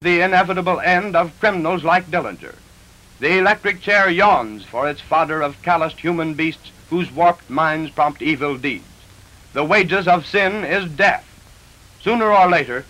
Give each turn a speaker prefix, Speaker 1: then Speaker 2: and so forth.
Speaker 1: the inevitable end of criminals like Dillinger. The electric chair yawns for its fodder of calloused human beasts whose warped minds prompt evil deeds. The wages of sin is death. Sooner or later,